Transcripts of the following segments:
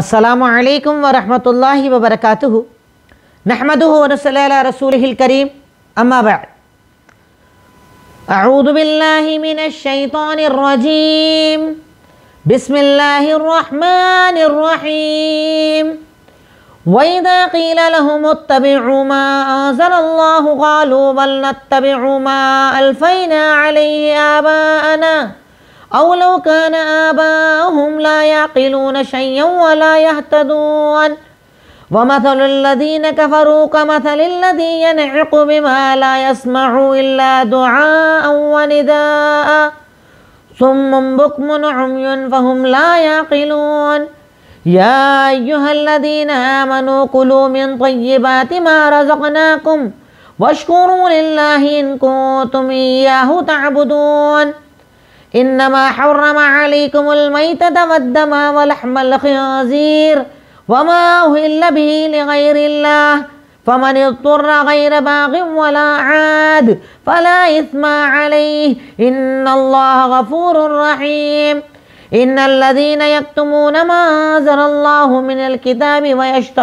अस्सलामु अलैकुम व रहमतुल्लाहि व बरकातुहू नहमदुहु व नसल्ली अला रसूलिहिल करीम अम्मा बअद अऊज़ु बिल्लाहि मिनश शैतानिर रजीम बिस्मिल्लाहिर रहमानिर रहीम व इज़ा क़ीला लहुम इत्तबि'ू मा अंज़लल्लाहु क़ालू बल नत्तबि'ू मा अल्फ़ैना अलैहि आबाअना औ लौ कान आबाहुम ला याक़िलून शय्यन व ला यहतदून व मथलुल लज़ीन कफ़रू कमथलिल लज़ी यन'iक़ु बिमा ला यस्मअु इल्ला दुआअन व निदाअ सुम्मुन बुक्मुन उम्युन फ़हुम ला याक़िलून या अय्युहल्लज़ीना आमनू कुलू मिन तय्यिबाति मा रज़क़नाकुम वश्कुरू लिल्लाहि इन कुन्तुम इय्याहु तअबुदून इन्नमा हर्रम अलैकुमुल मैतत वद्दम वलहमल खिंज़ीर वमा उहिल्ल बिही लिगैरिल्लाह फमन इज़्तुर्र गैर बाग़िन वला आद फला इस्मा अलैहि इन्नल्लाह गफ़ूरुर रहीम इन्नल्लज़ीना यक्तुमून मा अंज़लल्लाहु मिनल किताबि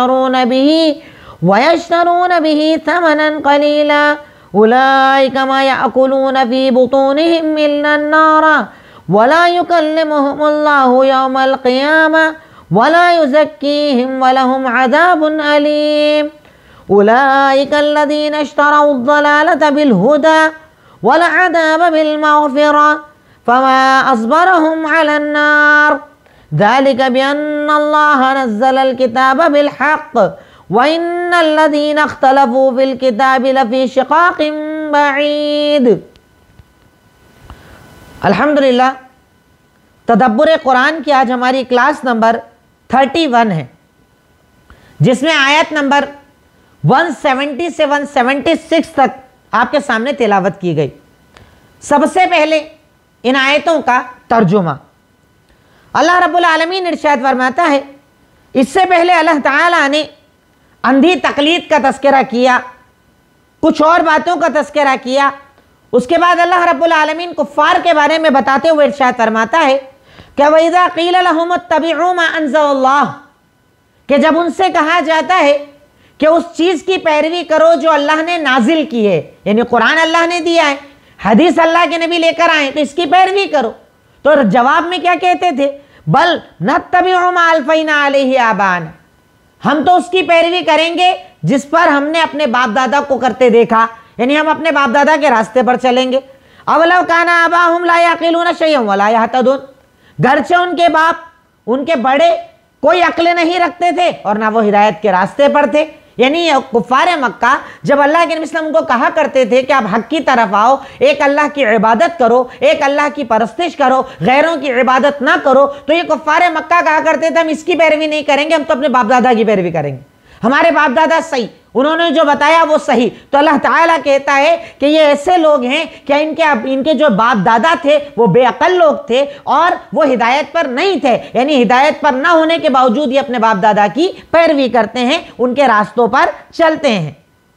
वयश्तरून बिही थमनन क़लीला उलाइका मा याकुलून फी बुतूनिहिम इल्लन नार वला युकल्लिमुहुमुल्लाहु यौमल क़ियामह वला युज़क्कीहिम वलहुम अज़ाबुन अलीम उलाइका अल्लज़ीना इश्तरौद्दलालत बिलहुदा वल अज़ाब बिलमग़फ़िरह फमा अस्बरहुम अलन्नार ज़ालिका बिअन्नल्लाह नज़्ज़लल किताब बिलहक़्क़ व इन्नल्लज़ीना इख्तलफ़ू फ़िल किताबि लफ़ी शिक़ाक़िन बईद। अल्हम्दुलिल्लाह, तदब्बुर कुरान की आज हमारी क्लास नंबर 31 है, जिसमें आयत नंबर 170 से 176 तक आपके सामने तिलावत की गई। सबसे पहले इन आयतों का तर्जुमा। अल्लाह रब्बुल आलमीन इरशाद फरमाता है, इससे पहले अल्लाह ताला ने अंधी तकलीद का तज़किरा किया, कुछ और बातों का तज़किरा किया। उसके बाद अल्लाह रब्बुल आलमीन कुफ़ार के बारे में बताते हुए इरशाद फरमाता है कि वइज़ा क़ीला लहुम इत्तबि'ू मा अंज़लल्लाह, कि जब उनसे कहा जाता है कि उस चीज़ की पैरवी करो जो अल्लाह ने नाजिल की है, यानी कुरान अल्लाह ने दिया है, हदीस अल्लाह के नबी लेकर आए तो इसकी पैरवी करो। तो जवाब में क्या कहते थे? बल नत्तबि'ू मा अल्फ़ैना अलैहि आबाअना, हम तो उसकी पैरवी करेंगे जिस पर हमने अपने बाप दादा को करते देखा, यानी हम अपने बाप दादा के रास्ते पर चलेंगे। अवलौ काना आबाहुम ला याक़िलून शय्यन वला यहतदून, घरचे उनके बाप, उनके बड़े कोई अक्ल नहीं रखते थे और ना वो हिदायत के रास्ते पर थे। यानी कुफ़ार मक्का जब अल्लाह के नबी सल्लल्लाहु अलैहि वसल्लम को कहा करते थे कि आप हक की तरफ आओ, एक अल्लाह की इबादत करो, एक अल्लाह की परस्तिश करो, गैरों की इबादत ना करो, तो ये कुफ़ार मक्का कहा करते थे हम इसकी पैरवी नहीं करेंगे, हम तो अपने बाप दादा की पैरवी करेंगे, हमारे बाप दादा सही, उन्होंने जो बताया वो सही। तो अल्लाह ताला कहता है कि ये ऐसे लोग हैं कि इनके जो बाप दादा थे वो बेअक्ल लोग थे और वो हिदायत पर नहीं थे, यानी हिदायत पर ना होने के बावजूद ये अपने बाप दादा की पैरवी करते हैं, उनके रास्तों पर चलते हैं।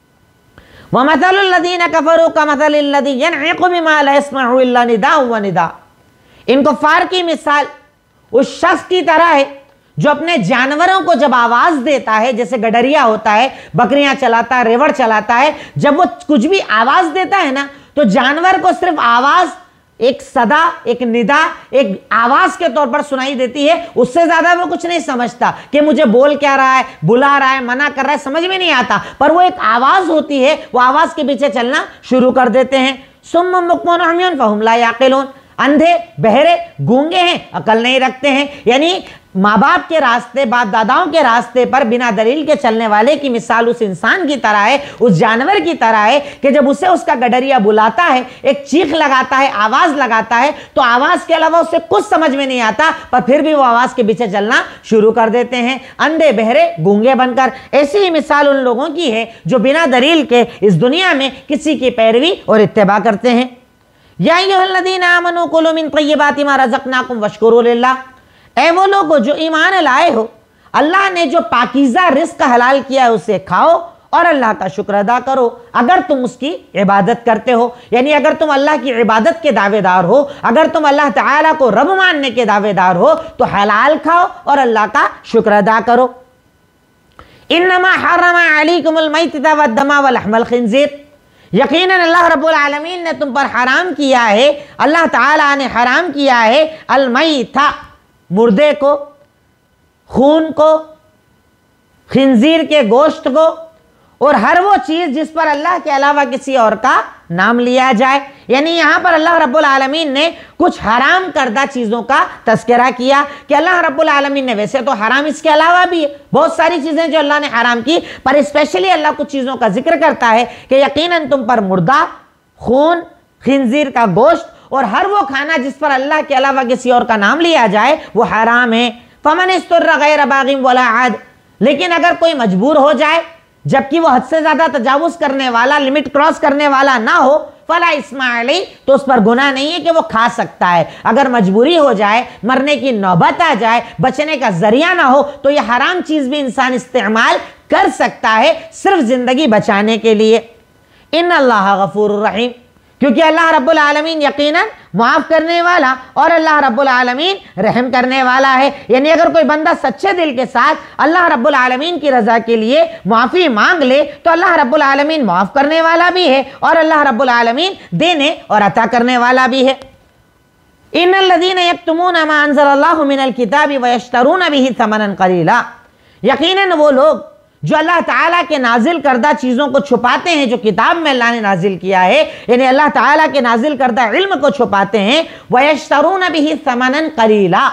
व मथलुल लज़ीना कफ़रू कमथलिल लज़ी यन'iक़ु बिमा ला यस्मअु इल्ला निदाअन व निदाअ, इन कुफ़ार की मिसाल उस शख्स की तरह है जो अपने जानवरों को जब आवाज देता है, जैसे गडरिया होता है, बकरियां चलाता है, रेवड़ चलाता है, जब वो कुछ भी आवाज देता है ना, तो जानवर को सिर्फ आवाज, एक सदा, एक निदा, एक आवाज के तौर पर सुनाई देती है, उससे ज्यादा वो कुछ नहीं समझता कि मुझे बोल क्या रहा है, बुला रहा है, मना कर रहा है, समझ में नहीं आता, पर वो एक आवाज होती है, वो आवाज के पीछे चलना शुरू कर देते हैं। सुम्मुन बुक्मुन उम्युन फ़हुम ला याक़िलून, अंधे, बहरे, गूंगे हैं, अकल नहीं रखते हैं। यानी माँ बाप के रास्ते, बाप दादाओं के रास्ते पर बिना दलील के चलने वाले की मिसाल उस इंसान की तरह है, उस जानवर की तरह है कि जब उसे उसका गडरिया बुलाता है, एक चीख लगाता है, आवाज लगाता है, तो आवाज के अलावा उसे कुछ समझ में नहीं आता, पर फिर भी वो आवाज के पीछे चलना शुरू कर देते हैं, अंधे, बहरे, गूंगे बनकर। ऐसी ही मिसाल उन लोगों की है जो बिना दलील के इस दुनिया में किसी की पैरवी और इत्तिबा करते हैं। या अय्युहल्लज़ीना आमनू कुलू मिन तय्यिबाति मा रज़क़नाकुम वश्कुरू लिल्लाह, ऐ वो लोगो जो ईमान लाए हो, अल्लाह ने जो पाकीज़ा रिज़्क़ हलाल किया है उसे खाओ और अल्लाह का शुक्र अदा करो अगर तुम उसकी इबादत करते हो। यानी अगर तुम अल्लाह की इबादत के दावेदार हो, अगर तुम अल्लाह ताला को रब मानने के दावेदार हो, तो हलाल खाओ और अल्लाह का शुक्र अदा करो। इन्नमा हर्रमा अलैकुमुल मैतता वद्दमा वलहमल खिंजीर, यकीनन अल्लाह रब्बुल आलमीन ने तुम पर हराम किया है, अल्लाह ताला ने हराम किया है अल मैता, मुर्दे को, खून को, खिंजीर के गोश्त को, और हर वो चीज जिस पर अल्लाह के अलावा किसी और का नाम लिया जाए। यानी यहां पर अल्लाह रब्बुल आलमीन ने कुछ हराम करदा चीजों का तस्करा किया कि अल्लाह रब्बुल आलमीन ने, वैसे तो हराम इसके अलावा भी है, बहुत सारी चीजें जो अल्लाह ने हराम की, पर स्पेशली अल्लाह कुछ चीजों का जिक्र करता है कि यकीनन तुम पर मुर्दा, खून, खिंजीर का गोश्त और हर वो खाना जिस पर अल्लाह के अलावा किसी और का नाम लिया जाए वो हराम है। फमन इस्तुर्रा गैर बागिन वला आद, लेकिन अगर कोई मजबूर हो जाए जबकि वो हद से ज्यादा तजावुज करने वाला, लिमिट क्रॉस करने वाला ना हो, फला इस्मा अलैह, तो उस पर गुनाह नहीं है कि वो खा सकता है। अगर मजबूरी हो जाए, मरने की नौबत आ जाए, बचने का जरिया ना हो, तो यह हराम चीज भी इंसान इस्तेमाल कर सकता है सिर्फ जिंदगी बचाने के लिए। इन्नल्लाह गफूरुर रहीम, क्योंकि अल्लाह रब्बुल आलमीन यकीनन माफ करने वाला और अल्लाह रब्बुल आलमीन रहम करने वाला है। यानी अगर कोई बंदा सच्चे दिल के साथ अल्लाह रब्बुल आलमीन की रजा के लिए माफी मांग ले तो अल्लाह रब्बुल आलमीन माफ करने वाला भी है और अल्लाह रब्बुल आलमीन देने और अता करने वाला भी है। इन्नल्लज़ीना यक्तुमूना मा अंज़लल्लाहु मिनल किताबि व यश्तरून बिही समनन क़लीला, यकीनन वो लोग जो अल्लाह ताला के नाजिल करदा चीज़ों को छुपाते हैं, जो किताब में अल्लाह ने नाजिल किया है, यानी अल्लाह ताला के नाजिल करदा इल्म को छुपाते हैं, वयश्तरून बिही समनन कलीला,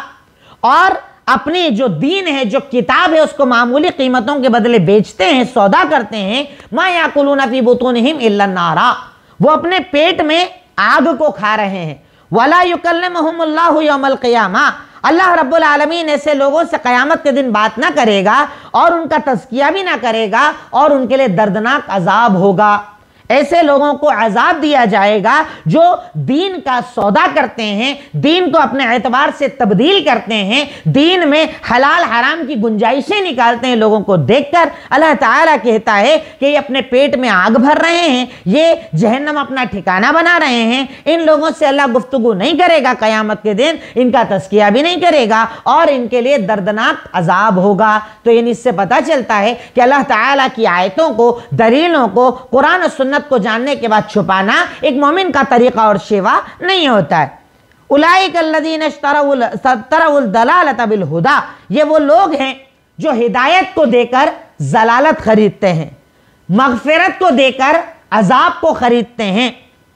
और अपनी जो दीन है, जो किताब है, उसको मामूली कीमतों के बदले बेचते हैं, सौदा करते हैं। मा याकुलूना फी बुतूनिहिम इल्ला नारा, वो अपने पेट में आग को खा रहे हैं। वला युकल्लिमुहुमुल्लाहु यौमल क़ियामा, अल्लाह रब्बुल आलमीन ऐसे लोगों से क़यामत के दिन बात ना करेगा और उनका तज़किया भी ना करेगा और उनके लिए दर्दनाक अजाब होगा। ऐसे लोगों को अजाब दिया जाएगा जो दीन का सौदा करते हैं, दीन को अपने एतबार से तब्दील करते हैं, दीन में हलाल हराम की गुंजाइशें निकालते हैं। लोगों को देखकर अल्लाह ताला कहता है कि ये अपने पेट में आग भर रहे हैं, ये जहन्नम अपना ठिकाना बना रहे हैं। इन लोगों से अल्लाह गुफ्तगू नहीं करेगा क़यामत के दिन, इनका तज़किया भी नहीं करेगा और इनके लिए दर्दनाक अजाब होगा। तो यानी इससे पता चलता है कि अल्लाह ताला की आयतों को, दलीलों को, कुरान और सुन्नत को जानने के बाद छुपाना एक मोमिन का तरीका और शेवा नहीं होता है। उलाइकल्लज़ीना इश्तरौल दलालत बिल हुदा, ये वो लोग हैं जो हिदायत को देकर जलालत खरीदते हैं, मगफिरत को देकर अजाब को खरीदते हैं।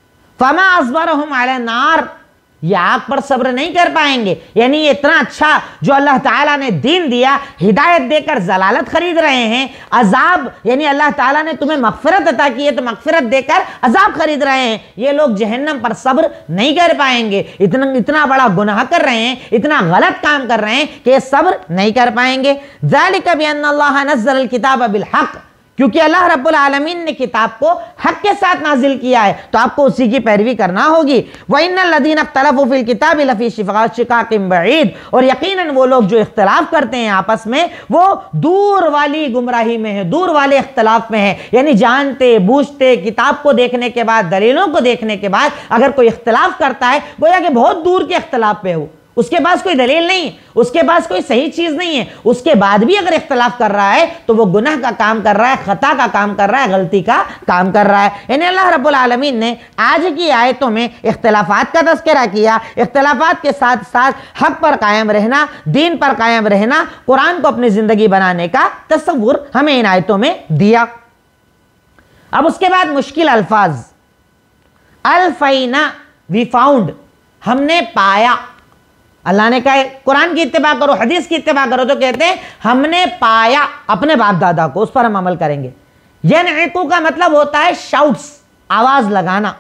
फमा अस्बरहुम अला नार, ये आग पर सब्र नहीं कर पाएंगे। यानी ये इतना अच्छा जो अल्लाह ताला ने दीन दिया, हिदायत देकर जलालत खरीद रहे हैं। अजाब, यानी अल्लाह ताला ने तुम्हें मगफिरत अता की है तो मगफिरत देकर अजाब खरीद रहे हैं। ये लोग जहन्नम पर सब्र नहीं कर पाएंगे। इतना बड़ा गुनाह कर रहे हैं, इतना गलत काम कर रहे हैं कि ये सब्र नहीं कर पाएंगे। ज़ालिका बिअन्नल्लाह नज़्ज़लल किताब बिल हक़, क्योंकि अल्लाह रब्बुल आलमीन ने किताब को हक के साथ नाजिल किया है तो आपको उसी की पैरवी करना होगी। व इन्नल्लज़ीना इख्तलफ़ू फ़िल किताबि लफ़ी शिक़ाक़िन बईद, और यकीनन वो लोग जो इख्तलाफ करते हैं आपस में वो दूर वाली गुमराही में है, दूर वाले इख्तलाफ में है। यानी जानते बूझते किताब को देखने के बाद, दलीलों को देखने के बाद अगर कोई इख्तलाफ करता है, गोया कि बहुत दूर के इख्तलाफ पे हो, उसके पास कोई दलील नहीं, उसके पास कोई सही चीज नहीं है, उसके बाद भी अगर इख्तलाफ कर रहा है तो वो गुनाह का काम कर रहा है, खता का काम कर रहा है, गलती का काम कर रहा है। यानी अल्लाह रब्बुल आलमीन ने आज की आयतों में इख्तलाफात का तज़किरा किया, इख्तलाफात के साथ साथ हक पर कायम रहना, दीन पर कायम रहना, कुरान को अपनी जिंदगी बनाने का तस्वुर हमें इन आयतों में दिया। अब उसके बाद मुश्किल अल्फाज, अल्फैना, वी फाउंड, हमने पाया। अल्लाह ने कहा कुरान की इत्तिबा करो, हदीस की इत्तिबा करो, तो कहते हैं हमने पाया अपने बाप दादा को, उस पर हम अमल करेंगे। यनइकु का मतलब होता है शाउट्स, आवाज लगाना,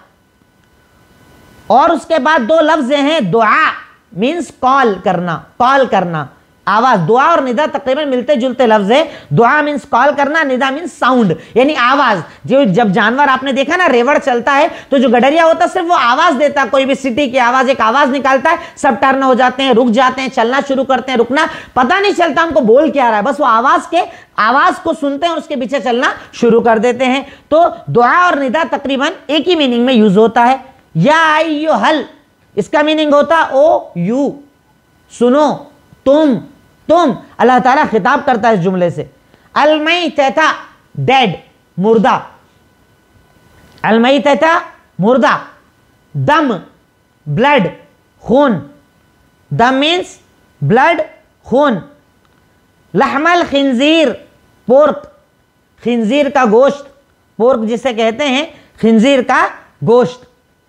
और उसके बाद दो लफ्ज हैं दुआ, मीन्स कॉल करना, कॉल करना, आवाज। दुआ और निदा तकरीबन मिलते जुलते लफ्ज है। दुआ मीन्स कॉल करना, निदा मीन्स साउंड यानी आवाज। जो जब जानवर आपने देखा ना रेवड़ चलता है तो जो गडरिया होता है सिर्फ वो आवाज देता है, कोई भी सिटी की आवाज, एक आवाज निकालता है, सब टर्न हो जाते हैं, रुक जाते हैं, चलना शुरू करते हैं, रुकना पता नहीं चलता हमको बोल क्या रहा है, बस वो आवाज को सुनते हैं और उसके पीछे चलना शुरू कर देते हैं। तो दुआ और निदा तकरीबन एक ही मीनिंग में यूज होता है। या अय्युहल, इसका मीनिंग होता ओ यू, सुनो, तुम। अल्लाह ताला खिताब करता है इस जुमले से। अलमैतता डेड, मुर्दा, अलमैतता मुर्दा। दम ब्लड, खून, दम मीन्स ब्लड, खून। लहमल खिंजीर, पोर्क, खिंजीर का गोश्त, पोर्क जिसे कहते हैं, खिंजीर का गोश्त।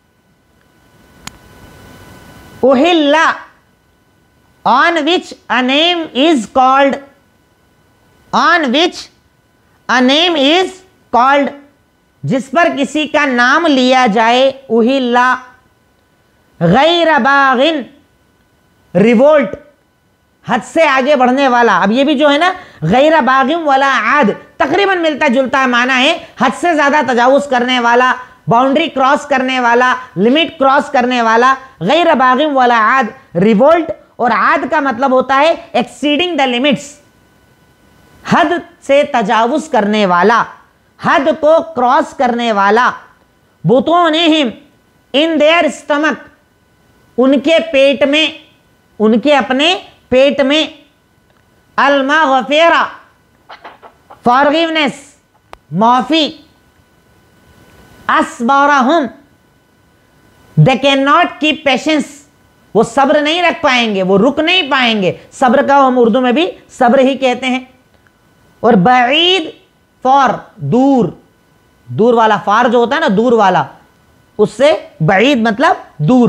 उहिल्ला, on which a name is called, on which a name is called, जिस पर किसी का नाम लिया जाए। उहिल्ला। गैर बागिन, रिवोल्ट, हद से आगे बढ़ने वाला। अब ये भी जो है ना गैर बागिन वाला आद तकरीबन मिलता जुलता माना है, हद से ज्यादा तजावुज करने वाला, बाउंड्री क्रॉस करने वाला, लिमिट क्रॉस करने वाला। गैर बागिन वाला आद, रिवोल्ट। और आद का मतलब होता है एक्सीडिंग द लिमिट्स, हद से तजावुज करने वाला, हद को क्रॉस करने वाला। बुतूनिहिम, इन देयर स्टमक, उनके पेट में, उनके अपने पेट में। अल-मग़फ़िरा, फॉरगिवनेस, माफी। असबरहुम, they can not keep patience, वो सब्र नहीं रख पाएंगे, वो रुक नहीं पाएंगे। सब्र का हम उर्दू में भी सब्र ही कहते हैं। और बईद, फॉर, दूर, दूर वाला, फार जो होता है ना दूर वाला, उससे बईद मतलब दूर।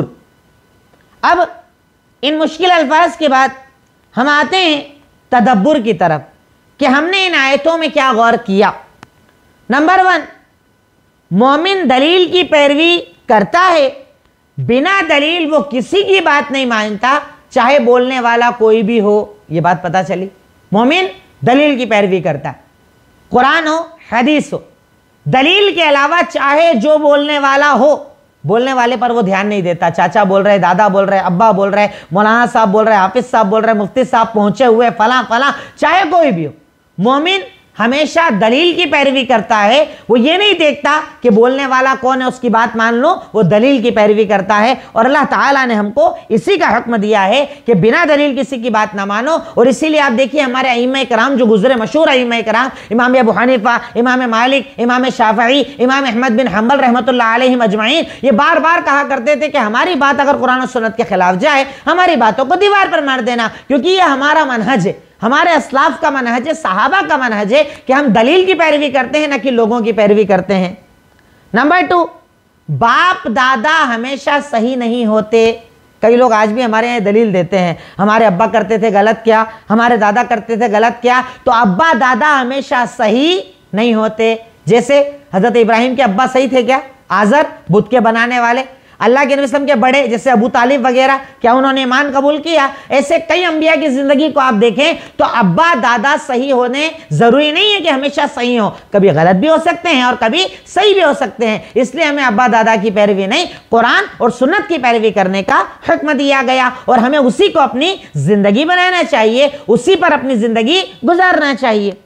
अब इन मुश्किल अल्फाज के बाद हम आते हैं तदब्बुर की तरफ कि हमने इन आयतों में क्या गौर किया। नंबर 1, मोमिन दलील की पैरवी करता है, बिना दलील वो किसी की बात नहीं मानता, चाहे बोलने वाला कोई भी हो। ये बात पता चली, मोमिन दलील की पैरवी करता है, कुरान हो हदीस हो, दलील के अलावा चाहे जो बोलने वाला हो, बोलने वाले पर वो ध्यान नहीं देता। चाचा बोल रहे, दादा बोल रहे, अब्बा बोल रहे, मौलाना साहब बोल रहे, हाफिज साहब बोल रहे, मुफ्ती साहब पहुंचे हुए, फला फला, चाहे कोई भी हो, मोमिन हमेशा दलील की पैरवी करता है। वो ये नहीं देखता कि बोलने वाला कौन है उसकी बात मान लो, वो दलील की पैरवी करता है। और अल्लाह ताला ने हमको इसी का हुक्म दिया है कि बिना दलील किसी की बात ना मानो। और इसीलिए आप देखिए हमारे अइम्मा कराम जो गुजरे, मशहूर अइम्मा कराम, इमाम अबू हनीफा, इमाम मालिक, इमाम शाफई, इमाम अहमद बिन हंबल रहमतुल्लाह अलैहिम अजमाइन, ये बार बार कहा करते थे कि हमारी बात अगर कुरान और सुन्नत के खिलाफ जाए, हमारी बातों को दीवार पर मार देना, क्योंकि ये हमारा मनहज है, हमारे अस्लाफ का मनहज है, सहाबा का मनहज है कि हम दलील की पैरवी करते हैं, ना कि लोगों की पैरवी करते हैं। नंबर 2, बाप दादा हमेशा सही नहीं होते। कई लोग आज भी हमारे यहाँ दलील देते हैं, हमारे अब्बा करते थे गलत क्या, हमारे दादा करते थे गलत क्या। तो अब्बा दादा हमेशा सही नहीं होते। जैसे हजरत इब्राहिम के अब्बा सही थे क्या? आजर, बुत के बनाने वाले। अल्लाह के नबी सल्लल्लाहु अलैहि वसल्लम के बड़े जैसे अबू तालिब वगैरह, क्या उन्होंने ईमान कबूल किया? ऐसे कई अंबिया की जिंदगी को आप देखें तो अब्बा दादा सही होने जरूरी नहीं है कि हमेशा सही हो, कभी गलत भी हो सकते हैं और कभी सही भी हो सकते हैं। इसलिए हमें अब्बा दादा की पैरवी नहीं, कुरान और सुन्नत की पैरवी करने का हुक्म दिया गया और हमें उसी को अपनी जिंदगी बनाना चाहिए, उसी पर अपनी जिंदगी गुजारना चाहिए।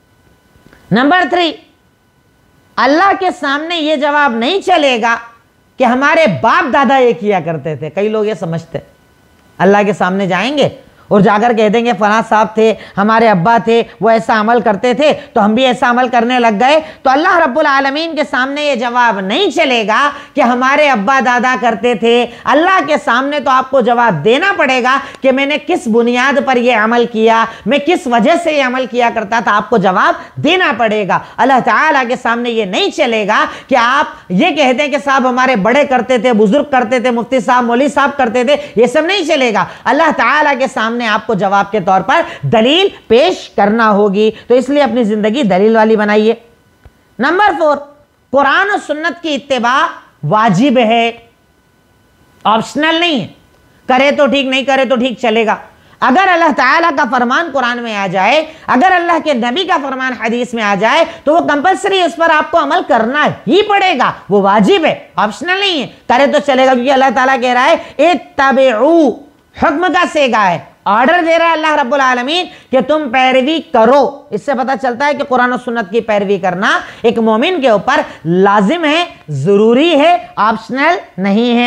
नंबर 3, अल्लाह के सामने यह जवाब नहीं चलेगा कि हमारे बाप दादा ये किया करते थे। कई लोग ये समझते अल्लाह के सामने जाएंगे और जाकर कह देंगे फलां साहब थे, हमारे अब्बा थे, वो ऐसा अमल करते थे तो हम भी ऐसा अमल करने लग गए। तो अल्लाह रब्बुल आलमीन के सामने ये जवाब नहीं चलेगा कि हमारे अब्बा दादा करते थे। अल्लाह के सामने तो आपको जवाब देना पड़ेगा कि मैंने किस बुनियाद पर यह अमल किया, मैं किस वजह से यह अमल किया करता था, आपको जवाब देना पड़ेगा। अल्लाह ताला के सामने ये नहीं चलेगा कि आप ये कह दें कि साहब हमारे बड़े करते थे, बुजुर्ग करते थे, मुफ्ती साहब, मौलवी साहब करते थे, ये सब नहीं चलेगा। अल्लाह ताला के सामने आपको जवाब के तौर पर दलील पेश करना होगी। तो इसलिए अपनी जिंदगी दलील वाली बनाइए। नंबर 4, कुरान और सुन्नत की इत्तिबा वाजिब है, ऑप्शनल नहीं है। करे तो ठीक, नहीं करे तो ठीक, चलेगा। अगर अल्लाह ताला का फरमान कुरान में आ जाए, अगर अल्लाह के नबी का फरमान हदीस में आ जाए, तो वो कंपलसरी उस पर आपको अमल करना ही पड़ेगा। वो वाजिब है, ऑप्शनल नहीं है। करे तो चलेगा, क्योंकि अल्लाह ताला कह रहा है इत्तबिउ, हुक्म का सेगा है, ऑर्डर दे रहा है अल्लाह रब्बुल आलमीन कि तुम पैरवी करो। इससे पता चलता है कि कुरान और सुन्नत की पैरवी करना एक मोमिन के ऊपर लाजिम है, जरूरी है, ऑप्शनल नहीं है।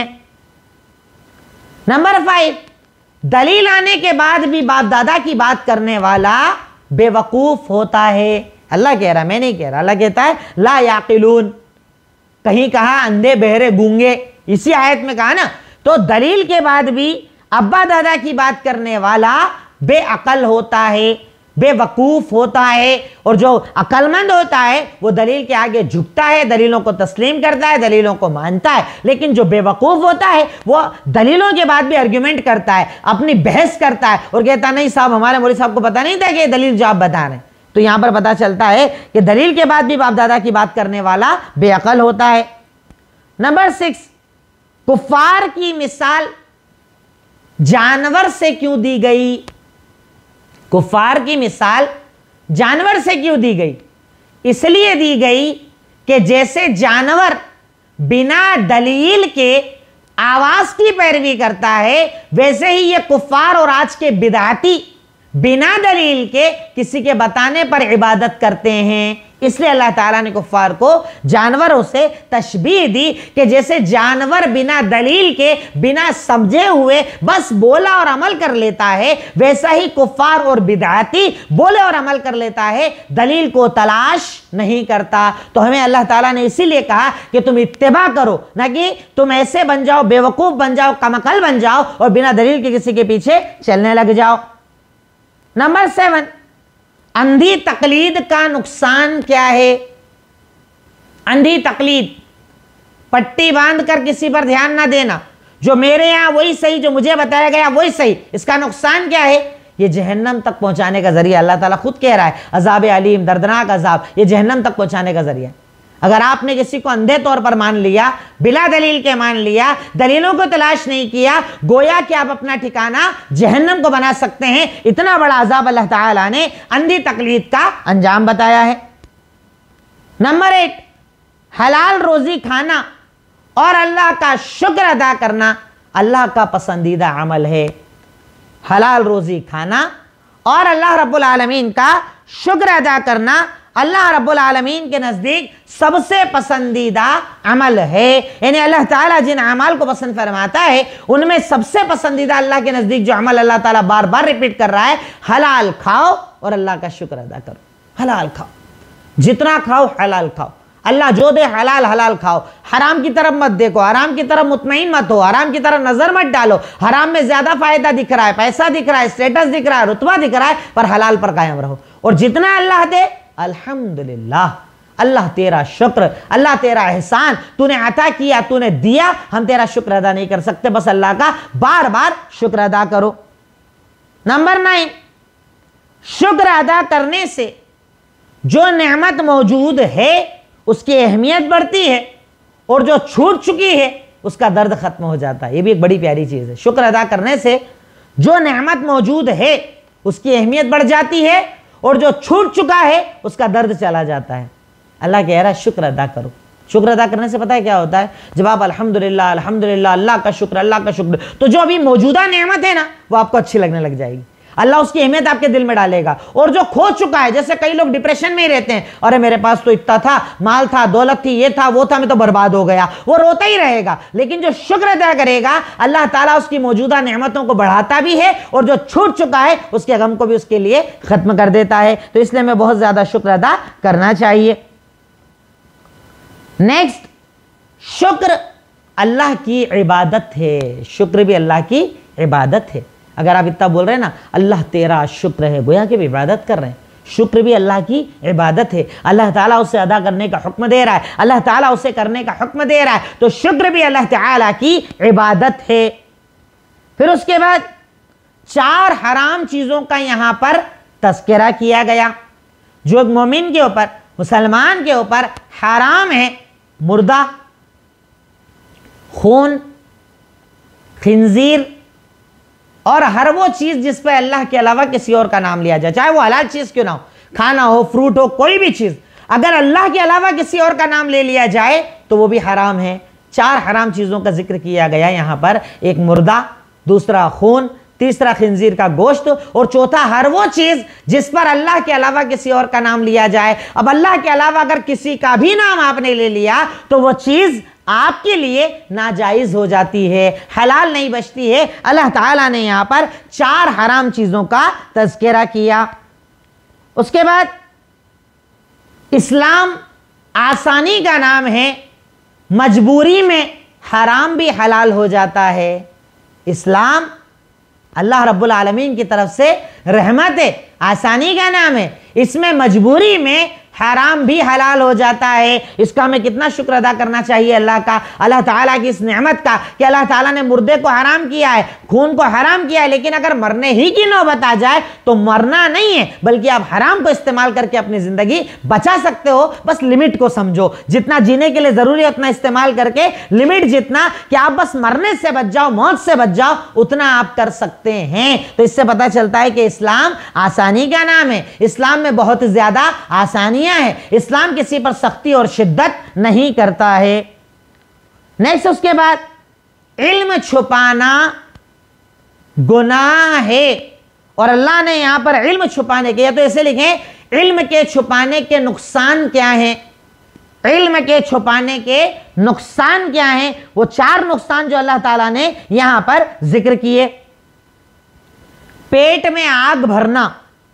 नंबर 5, दलील आने के बाद भी बाप दादा की बात करने वाला बेवकूफ होता है। अल्लाह कह रहा, मैं नहीं कह रहा, अल्लाह कहता है ला याकिलून। कहीं कहा अंधे बहरे गूंगे, इसी आयत में कहा ना। तो दलील के बाद भी अब्बा दादा की बात करने वाला बेअकल होता है, बेवकूफ होता है। और जो अकलमंद होता है वो दलील के आगे झुकता है, दलीलों को तस्लीम करता है, दलीलों को मानता है। लेकिन जो बेवकूफ होता है वो दलीलों के बाद भी आर्ग्यूमेंट करता है, अपनी बहस करता है और कहता नहीं साहब, हमारे मौलवी साहब को पता नहीं था कि ये दलील जो आप बता रहे हैं। तो यहां पर पता चलता है कि दलील के बाद भी बाप दादा की बात करने वाला बेअकल होता है। नंबर 6, कुफार की मिसाल जानवर से क्यों दी गई? कुफार की मिसाल जानवर से क्यों दी गई? इसलिए दी गई कि जैसे जानवर बिना दलील के आवाज की पैरवी करता है, वैसे ही ये कुफार और आज के बिदाती बिना दलील के किसी के बताने पर इबादत करते हैं। इसलिए अल्लाह ताला ने कुफ्फार को जानवरों से तशबीह दी कि जैसे जानवर बिना दलील के, बिना समझे हुए बस बोला और अमल कर लेता है, वैसा ही कुफ्फार और बिदअती बोले और अमल कर लेता है, दलील को तलाश नहीं करता। तो हमें अल्लाह ताला ने इसीलिए कहा कि तुम इत्तिबा करो, ना कि तुम ऐसे बन जाओ, बेवकूफ बन जाओ, कमअकल बन जाओ और बिना दलील के किसी के पीछे चलने लग जाओ। नंबर 7, अंधी तकलीद का नुकसान क्या है? अंधी तकलीद, पट्टी बांधकर किसी पर ध्यान ना देना, जो मेरे यहां वही सही, जो मुझे बताया गया वही सही। इसका नुकसान क्या है? ये जहन्नम तक पहुंचाने का जरिया। अल्लाह ताला खुद कह रहा है अजाब अलीम, दर्दनाक अजाब, ये जहन्नम तक पहुंचाने का जरिया। अगर आपने किसी को अंधे तौर पर मान लिया, बिला दलील के मान लिया, दलीलों को तलाश नहीं किया, गोया कि आप अपना ठिकाना जहन्नम को बना सकते हैं। इतना बड़ा अजाब अल्लाह ताला ने अंधी तकलीद का अंजाम बताया है। नंबर 8, हलाल रोजी खाना और अल्लाह का शुक्र अदा करना अल्लाह का पसंदीदा अमल है। हलाल रोजी खाना और अल्लाह रब्बुल आलमीन का शुक्र अदा करना अल्लाह रब्बुल आलमीन के नज़दीक सबसे पसंदीदा अमल है। यानी अल्लाह ताला जिन अमल को पसंद फरमाता है, उनमें सबसे पसंदीदा अल्लाह के नज़दीक जो अमल अल्लाह ताला बार बार रिपीट कर रहा है, हलाल खाओ और अल्लाह का शुक्र अदा करो। हलाल खाओ, जितना खाओ हलाल खाओ, अल्लाह जो दे हलाल हलाल खाओ। हराम की तरफ मत देखो, हराम की तरफ मुतमईन मत हो, हराम की तरफ नजर मत डालो। हराम में ज्यादा फायदा दिख रहा है, पैसा दिख रहा है, स्टेटस दिख रहा है, रुतबा दिख रहा है, पर हलाल पर कायम रहो। और जितना अल्लाह दे अल्हम्दुलिल्लाह, अल्लाह तेरा शुक्र, अल्लाह तेरा एहसान, तूने अता किया, तूने दिया, हम तेरा शुक्र अदा नहीं कर सकते, बस अल्लाह का बार बार शुक्र अदा करो। नंबर 9, शुक्र अदा करने से जो नेमत मौजूद है उसकी अहमियत बढ़ती है और जो छूट चुकी है उसका दर्द खत्म हो जाता है। ये भी एक बड़ी प्यारी चीज है। शुक्र अदा करने से जो नेमत मौजूद है उसकी अहमियत बढ़ जाती है और जो छूट चुका है उसका दर्द चला जाता है। अल्लाह कह रहा है शुक्र अदा करो। शुक्र अदा करने से पता है क्या होता है? जब आप अल्हम्दुलिल्लाह अल्हम्दुलिल्लाह, अल्लाह का शुक्र, अल्लाह का शुक्र, तो जो अभी मौजूदा नेमत है ना वो आपको अच्छी लगने लग जाएगी। अल्लाह उसकी अहमियत आपके दिल में डालेगा। और जो खो चुका है, जैसे कई लोग डिप्रेशन में ही रहते हैं, अरे मेरे पास तो इतना था, माल था, दौलत थी, ये था, वो था, मैं तो बर्बाद हो गया, वो रोता ही रहेगा। लेकिन जो शुक्र अदा करेगा, अल्लाह ताला उसकी मौजूदा नेमतों को बढ़ाता भी है और जो छूट चुका है उसके गम को भी उसके लिए खत्म कर देता है। तो इसलिए हमें बहुत ज्यादा शुक्र अदा करना चाहिए। नेक्स्ट, शुक्र अल्लाह की इबादत है। शुक्र भी अल्लाह की इबादत है। अगर आप इतना बोल रहे हैं ना अल्लाह तेरा शुक्र है, गोया कि भी इबादत कर रहे हैं। शुक्र भी अल्लाह की इबादत है। अल्लाह ताला उसे अदा करने का हुक्म दे रहा है, अल्लाह ताला उसे करने का हुक्म दे रहा है, तो शुक्र भी अल्लाह ताला की इबादत है। फिर उसके बाद 4 हराम चीजों का यहां पर तस्करा किया गया जो एक मोमिन के ऊपर, मुसलमान के ऊपर हराम है। मुर्दा, खून, खिंजीर, और हर वो चीज जिस पर अल्लाह के अलावा किसी और का नाम लिया जाए, चाहे वो हलाल चीज क्यों ना हो, खाना हो, फ्रूट हो, कोई भी चीज, अगर अल्लाह के अलावा किसी और का नाम ले लिया जाए तो वो भी हराम है। 4 हराम चीजों का जिक्र किया गया यहां पर, एक मुर्दा, दूसरा खून, तीसरा खिंजीर का गोश्त और चौथा हर वो चीज जिस पर अल्लाह के अलावा किसी और का नाम लिया जाए। अब अल्लाह के अलावा अगर किसी का भी नाम आपने ले लिया तो वो चीज आपके लिए नाजायज हो जाती है, हलाल नहीं बचती है। अल्लाह ताला ने यहां पर 4 हराम चीजों का तज़किरा किया। उसके बाद इस्लाम आसानी का नाम है, मजबूरी में हराम भी हलाल हो जाता है। इस्लाम अल्लाह रब्बुल आलमीन की तरफ से रहमत है, आसानी का नाम है, इसमें मजबूरी में हराम भी हलाल हो जाता है। इसका हमें कितना शुक्र अदा करना चाहिए अल्लाह का, अल्लाह ताला की इस नेमत का कि अल्लाह ताला ने मुर्दे को हराम किया है, खून को हराम किया है। लेकिन अगर मरने ही की नौबत आ जाए तो मरना नहीं है, बल्कि आप हराम को इस्तेमाल करके अपनी जिंदगी बचा सकते हो। बस लिमिट को समझो, जितना जीने के लिए जरूरी है उतना इस्तेमाल करके, लिमिट जितना कि आप बस मरने से बच जाओ, मौत से बच जाओ, उतना आप कर सकते हैं। तो इससे पता चलता है कि इस्लाम आसानी का नाम है, इस्लाम में बहुत ज्यादा आसानी है, इस्लाम किसी पर सख्ती और शिद्दत नहीं करता है। नेक्स्ट, उसके बाद इल्म छुपाना गुनाह है और अल्लाह ने यहां पर इल्म छुपाने के, या तो ऐसे लिखें इल्म के छुपाने के नुकसान क्या हैं। इल्म के छुपाने के नुकसान क्या हैं, वो 4 नुकसान जो अल्लाह ताला ने यहां पर जिक्र किए। पेट में आग भरना,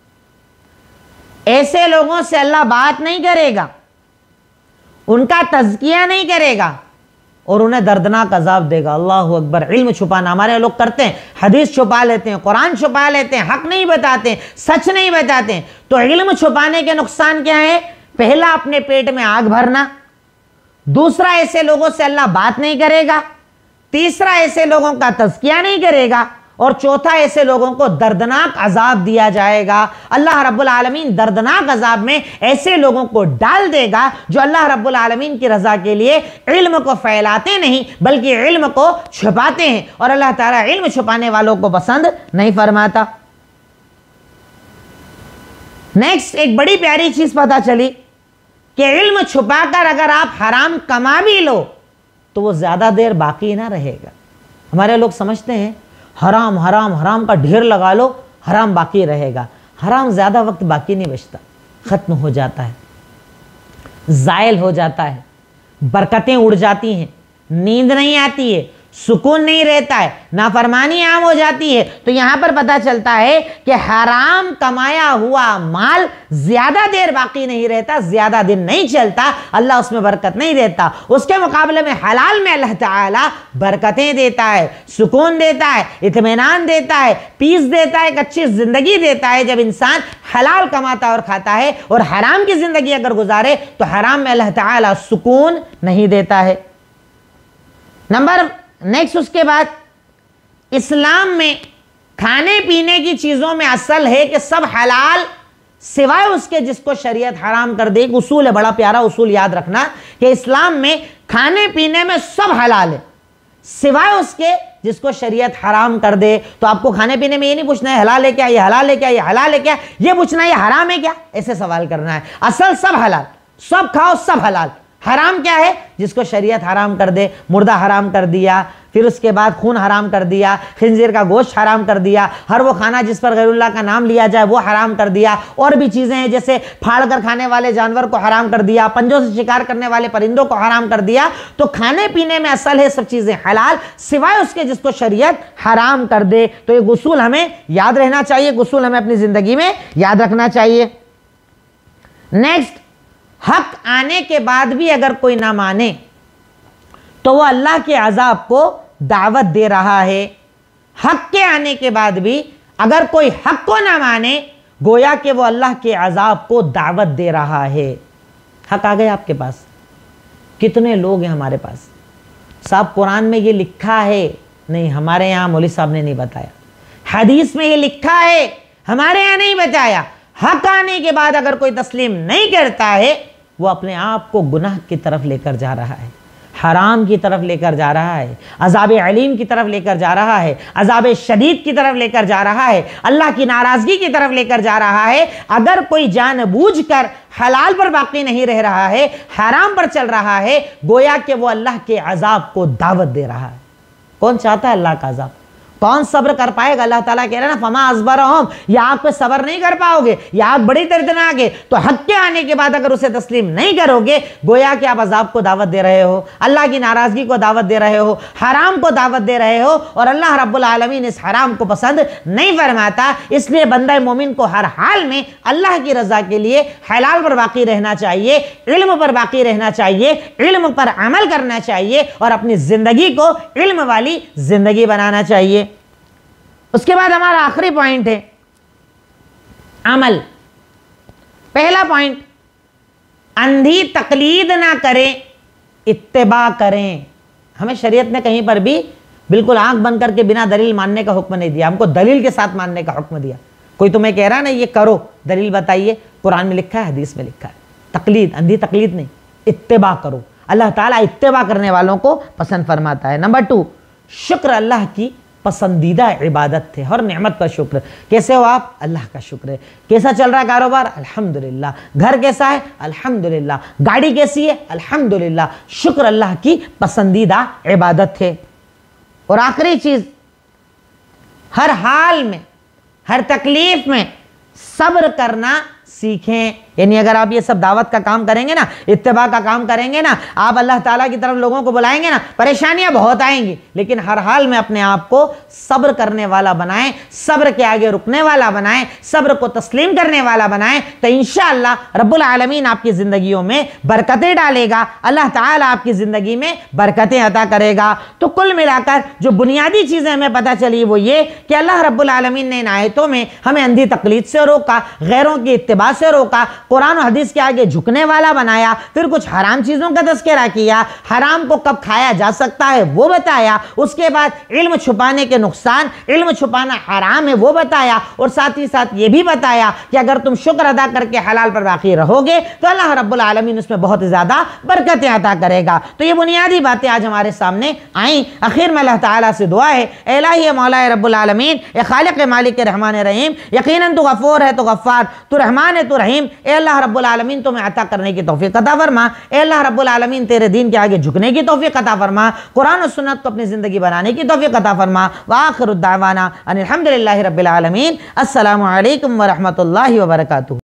ऐसे लोगों से अल्लाह बात नहीं करेगा, उनका तज़किया नहीं करेगा और उन्हें दर्दनाक अजाब देगा। अल्लाहु अकबर। इल्म छुपाना हमारे लोग करते हैं, हदीस छुपा लेते हैं, कुरान छुपा लेते हैं, हक नहीं बताते, सच नहीं बताते। तो इल्म छुपाने के नुकसान क्या है? पहला, अपने पेट में आग भरना। दूसरा, ऐसे लोगों से अल्लाह बात नहीं करेगा। तीसरा, ऐसे लोगों का तज़किया नहीं करेगा। और चौथा, ऐसे लोगों को दर्दनाक अजाब दिया जाएगा। अल्लाह रब्बुल आलमीन दर्दनाक अजाब में ऐसे लोगों को डाल देगा जो अल्लाह रब्बुल आलमीन की रजा के लिए इल्म को फैलाते नहीं बल्कि इल्म को छुपाते हैं, और अल्लाह ताला इल्म छुपाने वालों को पसंद नहीं फरमाता। नेक्स्ट, एक बड़ी प्यारी चीज पता चली कि इल्म छुपाकर अगर आप हराम कमा भी लो तो वो ज्यादा देर बाकी ना रहेगा। हमारे लोग समझते हैं हराम हराम हराम का ढेर लगा लो, हराम बाकी रहेगा। हराम ज्यादा वक्त बाकी नहीं बचता, खत्म हो जाता है, जायल हो जाता है, बरकतें उड़ जाती हैं, नींद नहीं आती है, सुकून नहीं रहता है, नाफरमानी आम हो जाती है। तो यहां पर पता चलता है कि हराम कमाया हुआ माल ज्यादा देर बाकी नहीं रहता, ज्यादा दिन नहीं चलता, अल्लाह उसमें बरकत नहीं देता। उसके मुकाबले में हलाल में अल्लाह ताला बरकतें देता है, सुकून देता है, इत्मीनान देता है, पीस देता है, एक अच्छी जिंदगी देता है। जब इंसान हलाल कमाता और खाता है और हराम की जिंदगी अगर गुजारे तो हराम में अल्लाह ताला सुकून नहीं देता है। नेक्स्ट, उसके बाद इस्लाम में खाने पीने की चीजों में असल है कि सब हलाल सिवाय उसके जिसको शरीयत हराम कर दे। एक उसूल है, बड़ा प्यारा उसूल याद रखना कि इस्लाम में खाने पीने में सब हलाल है सिवाय उसके जिसको शरीयत हराम कर दे। तो आपको खाने पीने में ये नहीं पूछना है हलाल है क्या, ये हलाल है क्या, ये हलाल है क्या, ये पूछना है ये हराम है क्या, ऐसे सवाल करना है। असल सब हलाल, सब खाओ, सब हलाल। हराम क्या है? जिसको शरीयत हराम कर दे। मुर्दा हराम कर दिया, फिर उसके बाद खून हराम कर दिया, खिंजीर का गोश्त हराम कर दिया, हर वो खाना जिस पर गैरुल्लाह का नाम लिया जाए वो हराम कर दिया। और भी चीज़ें हैं जैसे फाड़ कर खाने वाले जानवर को हराम कर दिया, पंजों से शिकार करने वाले परिंदों को हराम कर दिया। तो खाने पीने में असल है सब चीज़ें हलाल सिवाय उसके जिसको शरीयत हराम कर दे। तो एक उसूल हमें याद रहना चाहिए, उसूल हमें अपनी ज़िंदगी में याद रखना चाहिए। नेक्स्ट, हक आने के बाद भी अगर कोई ना माने तो वो अल्लाह के अजाब को दावत दे रहा है। हक के आने के बाद भी अगर कोई हक को ना माने गोया कि वो अल्लाह के अजाब को दावत दे रहा है। हक आ गए आपके पास, कितने लोग हैं हमारे पास? साहब कुरान में ये लिखा है, नहीं हमारे यहाँ मौलवी साहब ने नहीं बताया, हदीस में ये लिखा है, हमारे यहाँ नहीं बताया। हक आने के बाद अगर कोई तस्लीम नहीं करता है वो अपने आप को गुनाह की तरफ लेकर जा रहा है। हराम की तरफ लेकर जा रहा है, अज़ाब अलीम की तरफ लेकर जा रहा है, अज़ाब शदीद की तरफ लेकर जा रहा है, अल्लाह की नाराज़गी की तरफ लेकर जा रहा है। अगर कोई जानबूझकर हलाल पर बाकी नहीं रह रहा है, हराम पर चल रहा है, गोया कि वो अल्लाह के अज़ाब को दावत दे रहा है। कौन चाहता है अल्लाह का अज़ाब? कौन सब्र कर पाएगा? अल्लाह ताला कह रहा है ना, फमा अस्बरहुम, ये आग पे सब्र नहीं कर पाओगे, ये आग बड़ी दर्दनाक है। तो हक के आने के बाद अगर उसे तस्लीम नहीं करोगे, गोया कि आप अजाब को दावत दे रहे हो, अल्लाह की नाराजगी को दावत दे रहे हो, हराम को दावत दे रहे हो, और अल्लाह रब्बुल आलमीन इस हराम को पसंद नहीं फरमाता। इसलिए बंदा मोमिन को हर हाल में अल्लाह की रजा के लिए हलाल पर बाकी रहना चाहिए, इल्म पर बाकी रहना चाहिए, इल्म पर अमल करना चाहिए और अपनी जिंदगी को इल्म वाली जिंदगी बनाना चाहिए। उसके बाद हमारा आखिरी पॉइंट है अमल। पहला पॉइंट, अंधी तकलीद ना करें, इत्तिबा करें। हमें शरीयत ने कहीं पर भी बिल्कुल आंख बंद करके बिना दलील मानने का हुक्म नहीं दिया, हमको दलील के साथ मानने का हुक्म दिया। कोई तुम्हें कह रहा है ना ये करो, दलील बताइए, कुरान में लिखा है, हदीस में लिखा है। तकलीद, अंधी तकलीद नहीं, इत्तिबा करो। अल्लाह ताला इत्तिबा करने वालों को पसंद फरमाता है। नंबर 2, शुक्र अल्लाह की पसंदीदा इबादत थे। हर नेमत का शुक्र। कैसे हो आप? अल्लाह का शुक्र है। कैसा चल रहा है कारोबार? अल्हम्दुलिल्लाह। घर कैसा है? अल्हम्दुलिल्लाह। गाड़ी कैसी है? अल्हम्दुलिल्लाह। शुक्र अल्लाह की पसंदीदा इबादत थे। और आखिरी चीज, हर हाल में, हर तकलीफ में सब्र करना सीखें। यानी अगर आप ये सब दावत का काम करेंगे ना, इत्तिबा का काम करेंगे ना, आप अल्लाह ताला की तरफ लोगों को बुलाएंगे ना, परेशानियां बहुत आएंगी, लेकिन हर हाल में अपने आप को सब्र करने वाला बनाएं, सब्र के आगे रुकने वाला बनाएं, सब्र को तस्लीम करने वाला बनाएं, तो इंशाअल्लाह रब्बुल आलमीन आपकी जिंदगियों में बरकतें डालेगा, अल्लाह ताला आपकी जिंदगी में बरकतें अता करेगा। तो कुल मिलाकर जो बुनियादी चीजें हमें पता चली वो ये कि अल्लाह रब्बुल आलमीन ने इन आयतों में हमें अंधी तकलीद से रोका, गैरों की इत्तिबा से रोका, कुरान और हदीस के आगे झुकने वाला बनाया, फिर कुछ हराम चीजों का तज़किरा किया, हराम को कब खाया जा सकता है वो बताया, उसके बाद इल्म छुपाने के नुकसान, इल्म छुपाना हराम है वो बताया, और साथ ही साथ ये भी बताया कि अगर तुम शुक्र अदा करके हलाल पर बाकी रहोगे तो अल्लाह रब्बुल आलमीन उसमें बहुत ज्यादा बरकतें अता करेगा। तो ये बुनियादी बातें आज हमारे सामने आई। आखिर में अल्लाह ताला से दुआ है, इलाही मौला रब्बुल आलमीन, ए खालिक मालिक रहमान रहीम, यकीनन तू गफूर है, तो गफ्फार, तू रहमान है, तू रहीम, ए अल्लाह रब्बुल आलमीन तुम्हें अता करने की तौफीक अता फरमा। ए अल्लाह रब्बुल आलमीन तेरे दीन के आगे झुकने की तौफीक अता फरमा, कुरान और सुन्नत को अपनी जिंदगी बनाने की तौफीक अता फरमा। व आखिरु दावाना अनिल हम्दुलिल्लाहि रब्बिल आलमीन। अस्सलामु अलैकुम व रहमतुल्लाहि व बरकातुहू।